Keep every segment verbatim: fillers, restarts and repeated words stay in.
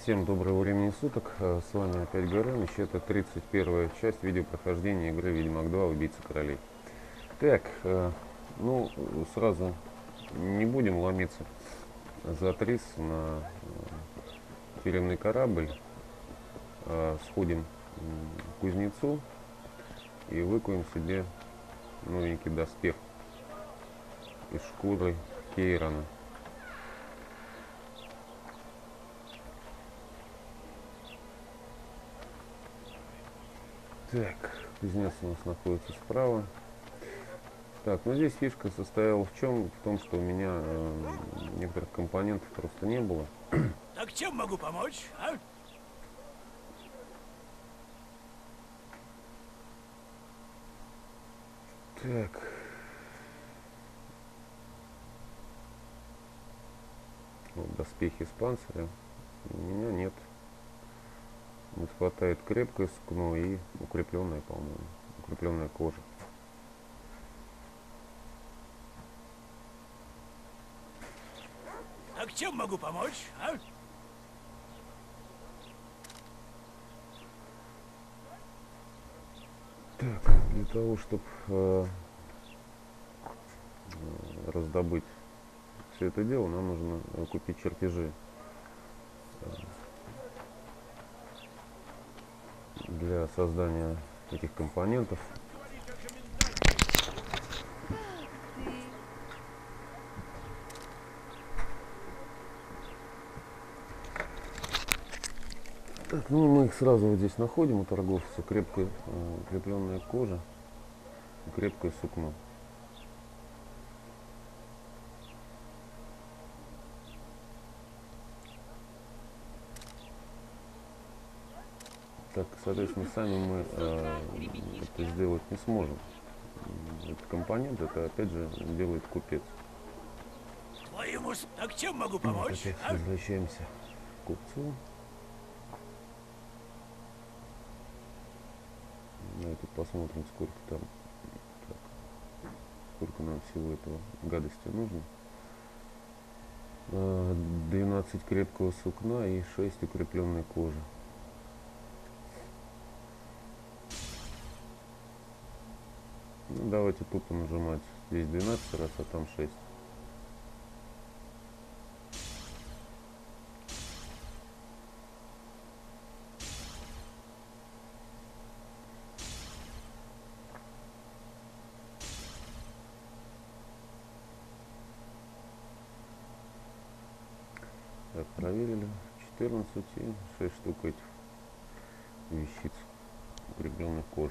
Всем доброго времени суток, с вами опять Горыныч. Это тридцать первая часть видеопрохождения игры Ведьмак два Убийца королей. Так, ну сразу не будем ломиться за приз на тюремный корабль. Сходим к кузнецу и выкуем себе новенький доспех из шкуры Кейрана. Так, кузнец у нас находится справа. Так, ну здесь фишка состояла в чем? В том, что у меня э, некоторых компонентов просто не было. Так чем могу помочь, а? Так. Вот, доспехи из панциря. У меня нет. Не хватает крепкое сукно и укрепленная, по-моему, укрепленная кожа. Так чем могу помочь, а? Так, для того, чтобы э, э, раздобыть все это дело, нам нужно э, купить чертежи для создания этих компонентов. Так, ну мы их сразу вот здесь находим у торговца. Крепкая э, укрепленная кожа и крепкое сукно. Так, соответственно, сами мы э, это сделать не сможем. Этот компонент, это опять же делает купец. Твоему с... Так чем могу Вот помочь, опять а? возвращаемся к купцу. Давайте посмотрим, сколько там, так, сколько нам всего этого гадости нужно. двенадцать крепкого сукна и шесть укрепленной кожи. Ну, давайте тупо нажимать. Здесь двенадцать раз, а там шесть. Так, проверили. четырнадцать и шесть штук этих вещиц укрепленных кожи.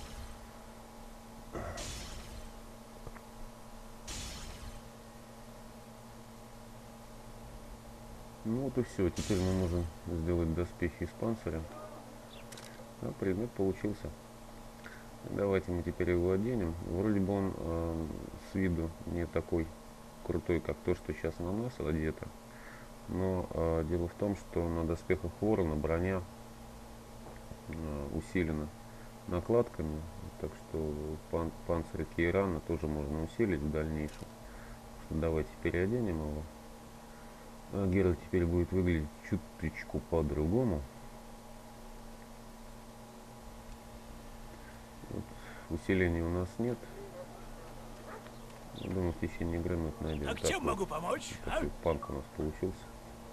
Ну вот и все. Теперь мы можем сделать доспехи из панциря. А предмет получился. Давайте мы теперь его оденем. Вроде бы он э, с виду не такой крутой, как то, что сейчас на нас одето. Но э, дело в том, что на доспехах ворона броня э, усилена накладками. Так что пан панцирь Кейрана тоже можно усилить в дальнейшем. Давайте переоденем его. А Геральт теперь будет выглядеть чуточку по-другому. Вот, усиления у нас нет. Думаю, в течение игры мы это найдем. Так, Так чем вот, могу помочь, вот а? такой панк у нас получился.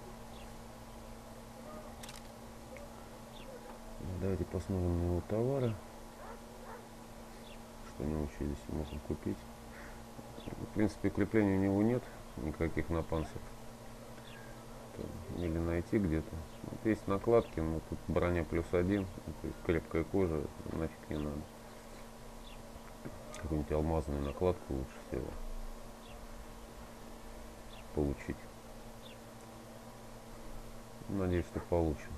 Давайте посмотрим на его товары. Что у него еще здесь можно купить. В принципе, укреплений у него нет никаких на панцирь. Или найти где-то. Вот есть накладки, но тут броня плюс один, то есть крепкая кожа, нафиг не надо. Какую-нибудь алмазную накладку лучше всего получить. Надеюсь, что получим.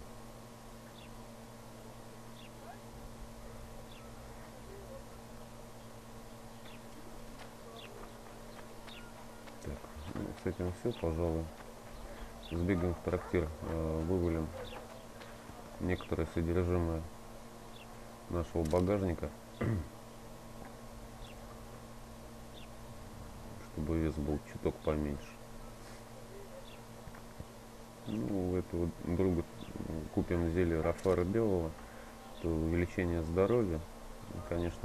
Так, ну, с этим все, пожалуй. Сбегаем в трактир, э, вывалим некоторое содержимое нашего багажника, чтобы вес был чуток поменьше. Ну, у этого друга купим зелье Рафара Белого, то увеличение здоровья, конечно,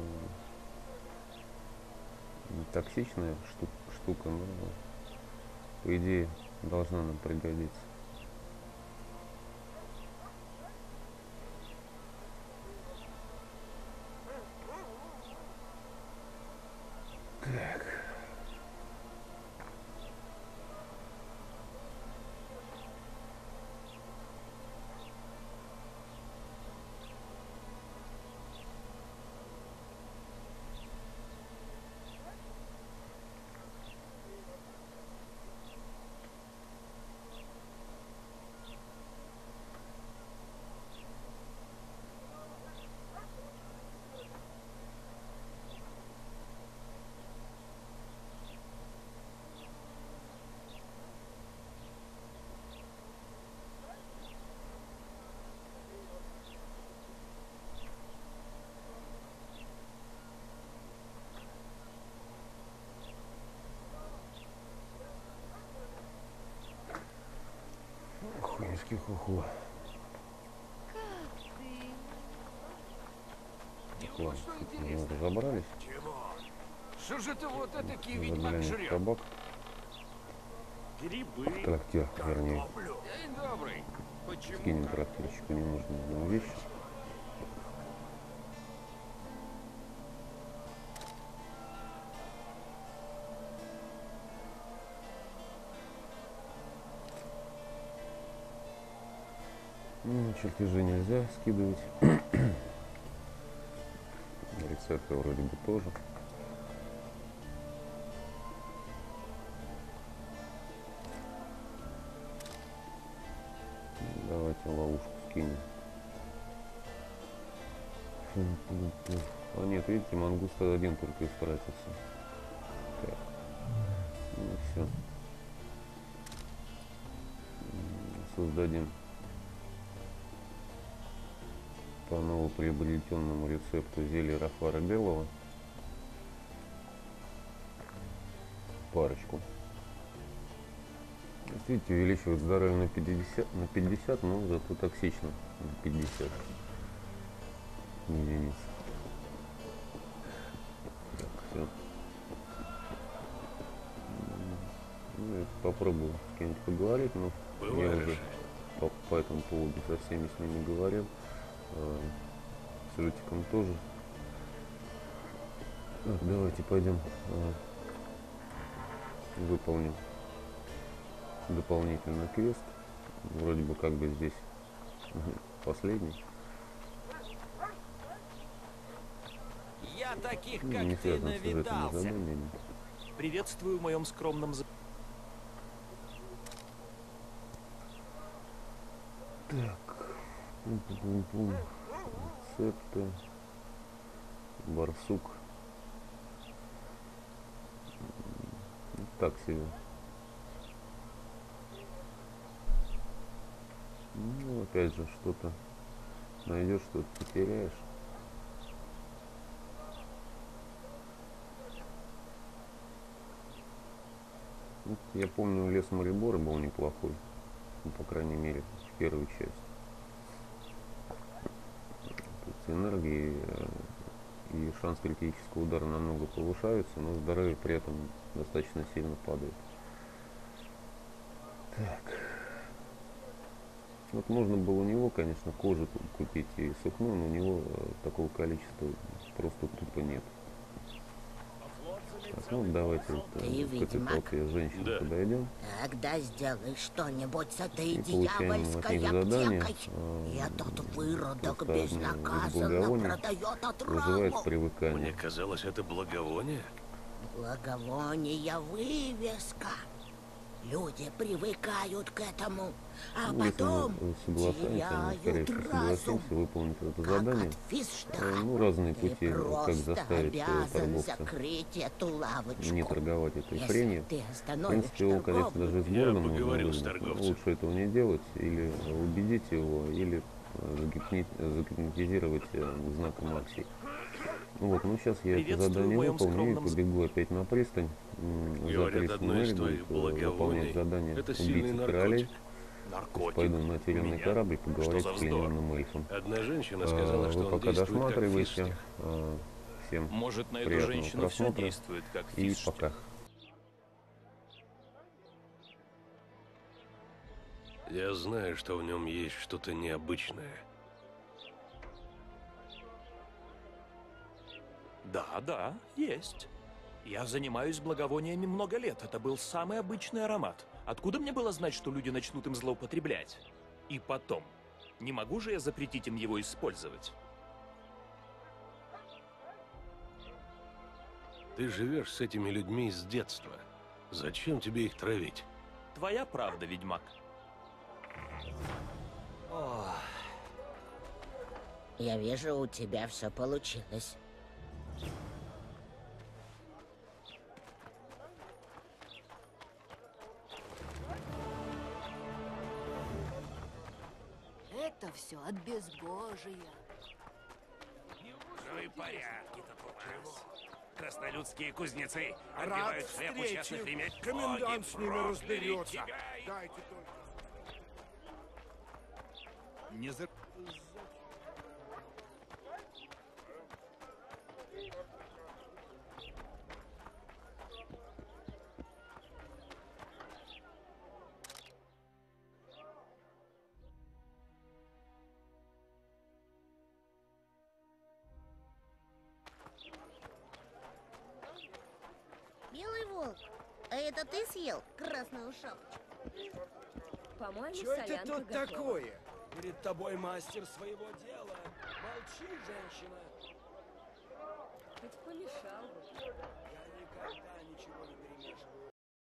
токсичная штука, штука, но по идее должна нам пригодиться. Так. Хуйски хуху. Ладно, мы разобрались. Что же ты вот этакий ведьмак Заглянем в жрет? кабак. Грибы. В трактир, вернее. День добрый. Почему? Скинем трактирщику ненужные вещи. Ну, чертежи нельзя скидывать. Рецепты вроде бы тоже. Давайте ловушку скинем. А нет, видите, мангуст один только истратился. Так. Ну все. Создадим по новоприобретенному рецепту зелье Рафара Белого парочку. Видите, увеличивает здоровье на пятьдесят, на пятьдесят, но зато токсично на пятьдесят единиц. Так, все. Ну, попробую с кем-нибудь поговорить, но я уже по, по этому поводу со всеми с ними говорил. С Лютиком тоже. Так, давайте пойдем выполним дополнительный квест. Вроде бы как бы здесь последний. Я таких, Ну, как не ты, связано с сюжетными навидался. заданиями. Приветствую в моем скромном за... Так. Пум-пум-пум. Рецепты. Барсук. Так себе. Ну, опять же, что-то найдешь, что-то потеряешь. Вот я помню, лес Морибора был неплохой. Ну, по крайней мере, в первой части. Тут энергии и шанс критического удара намного повышаются, но здоровье при этом достаточно сильно падает. Так. Вот можно было у него, конечно, кожу купить и сукно, но у него такого количества просто тупо нет. Так, ну давайте вот, Ты к этой ведьмак? толпе женщин Да. подойдем Тогда сделай что-нибудь с этой и получаем от дьявольской них задание. аптекой. а, Этот выродок просто одно из безнаказанно благовоний продает вызывает отраву. привыкание. Мне казалось, это благовоние. Благовония вывеска. Люди привыкают к этому, а Ну, если потом мы соглашаемся, мы, скорее теряют всего, разум. согласимся выполнить это Как задание. от физштра. Э, Ну, разные Ты пути, как просто заставить э, обязан торговца закрыть эту лавочку. не торговать этой Если хренью. ты В остановишь принципе, его, конечно, торговлю, даже из Я города можно поговорю с выгнать, но торговцем. лучше этого не делать, или убедить его, или э, загипни- загипнотизировать э, знаком акций. Ну вот, ну сейчас я это Приветствую задание в моем выполню и скромном за- побегу опять на пристань. М, За Говорят, Крис одно из Мэри твоих будет, э, выполнять благовоний задание — это сильный убийцы королей. наркотик. Наркотик. Пойду на тюремный Меня? корабль поговорить Что за с вздор? плененным эльфом. Одна женщина А, сказала, Вы что он пока действует как досматривайте. фистих. А, Всем Может, на эту приятного женщину все просмотра. действует, как И фишки. пока. Я знаю, что в нем есть что-то необычное. Да, да, есть. Я занимаюсь благовониями много лет. Это был самый обычный аромат. Откуда мне было знать, что люди начнут им злоупотреблять? И потом, не могу же я запретить им его использовать? Ты живешь с этими людьми с детства. Зачем тебе их травить? Твоя правда, ведьмак. Я вижу, у тебя все получилось. Это все от безбожия. Ну и порядки-то у вас. Краснолюдские кузнецы Рад отбивают хлеб у частных встрече. ремес. Комендант с ними Боги разберется. прокляли тебя. Дайте только. Не за... Белый волк, а это ты съел красную шапочку? По-моему, Что это солянка тут готова. такое? Перед тобой мастер своего дела. Молчи, женщина. Хоть помешал бы. Я никогда